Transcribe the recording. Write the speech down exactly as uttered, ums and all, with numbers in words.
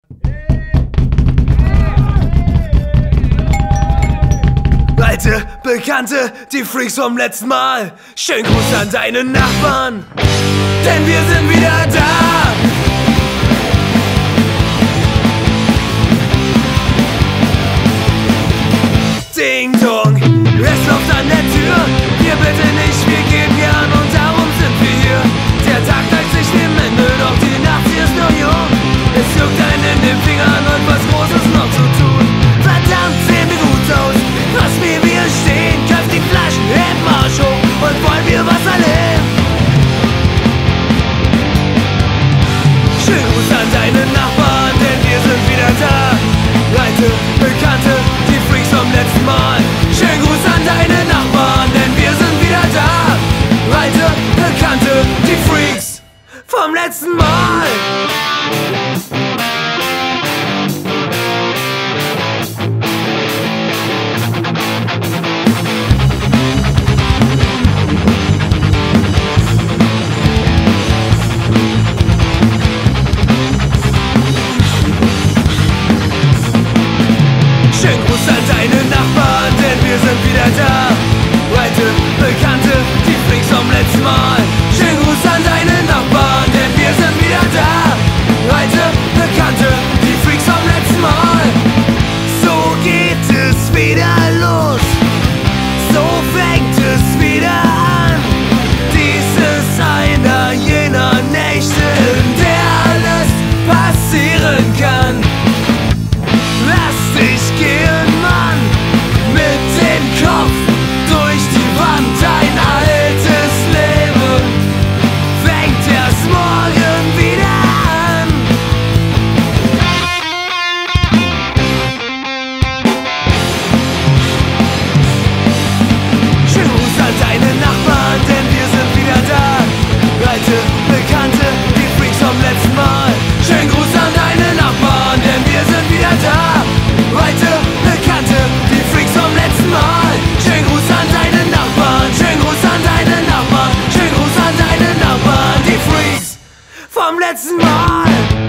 Alte Bekannte, die Freaks vom letzten Mal. Schön Gruß an deine Nachbarn, denn wir sind wieder da. Ding Dong, es klopft an der Tür. Wir bitte nicht, wir geben gern und darum sind wir hier. Der Tag neigt sich dem Ende, doch die Nacht, sie ist noch jung. Es juckt einen in den Fingern und was Großes noch zu tun. Verdammt, sehen wir gut aus, was wie wir stehen. Köpft die Flaschen im Marsch hoch und wollen wir was erleben. Schön Gruß an deine Nachbarn, denn wir sind wieder da. Alte Bekannte, die Freaks vom letzten Mal. Schön Gruß an deine Nachbarn, denn wir sind wieder da. Alte Bekannte, die Freaks vom letzten Mal. Schön Gruß an deine Nachbarn, denn wir sind wieder da. Alte Bekannte, die Freaks vom letzten Mal. Schön Gruß an deine Nachbarn, denn wir sind wieder da. Alte Bekannte, die Freaks vom letzten Mal. So geht es wieder los, so fängt es wieder an. Dies ist einer jener Nächte, in der alles passieren kann. Lass dich gehen, Mann, mit dem Kopf durch die Wand. Ein altes Leben fängt erst morgen wieder an. Schön Gruß an deine Nachbarn, denn wir sind wieder da. Alte Bekannte, die Freaks vom letzten Mal. Schön Gruß an deine Nachbarn, denn wir sind wieder da. Alte Bekannte, die Freaks vom letzten Mal. Schön Gruß an deine Nachbarn, schön Gruß an deine Nachbarn, schön Gruß an deine Nachbarn, die Freaks vom letzten Mal.